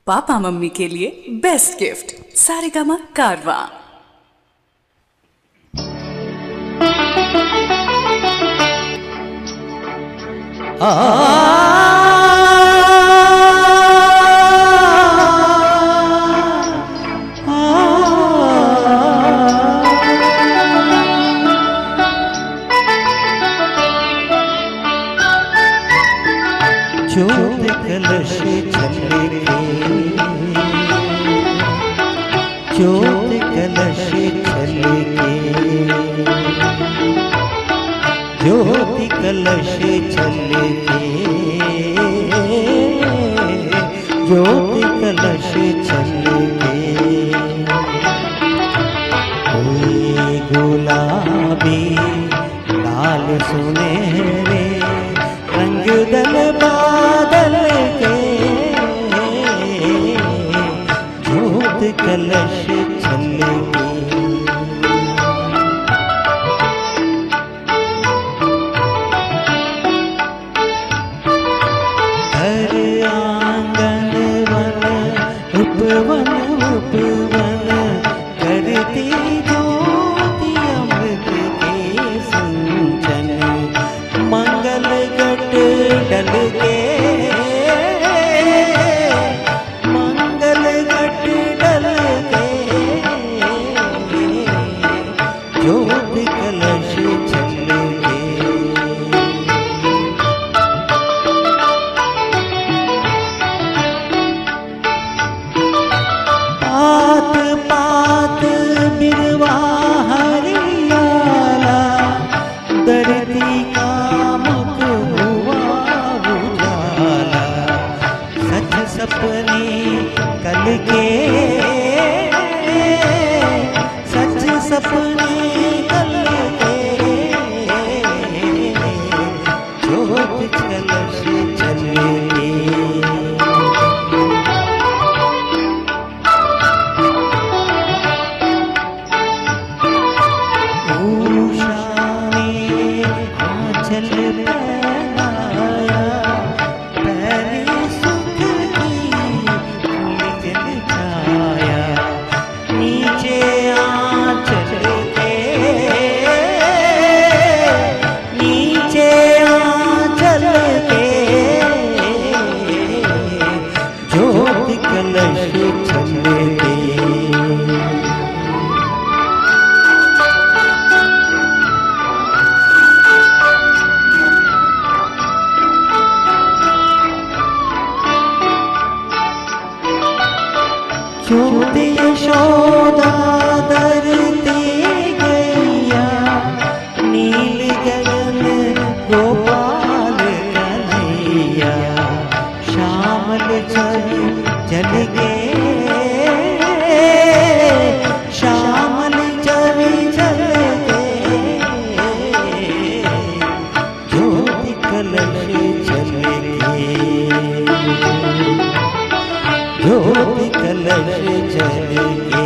Papa mummy के लिए best gift Saregama कारवां। ज्योत कलश चले ज्योत कलश चले ज्योति कलश चले ज्योति कलश चले कोई गुलाबी लाल सुनहरे रंग दल बादल के ज्योत कलश चले घर आंगन वन उपवन उपवन करती ज्योति अमृत के सिंचन मंगल घट डल के मंगल घट डल के ज्योति कलश चले पात पात बिरवा हरियाला धरती का मुख हुआ उजाला सच सपने कल के सच सपने कल के ज्योत कलश चले चल पहनाया पहले सुख की जल छाया नीचे आंचल के नीचे आंचल के ज्योति कलश चले ज्योति यशोदा धरती गैया नील गगन गोपाल कन्हैया श्यामल जल के श्यामल जल के ज्योति कलश चले ज्योति कलश चले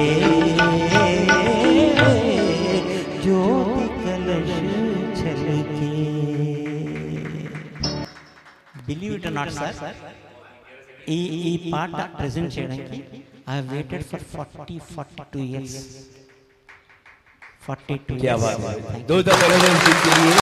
ज्योति कलश चले Believe it or not, sir, ఈ పాట ప్రెజెంట్ చేయడానికి I have waited for 42 years. 42 years. क्या बात है। 2 दफे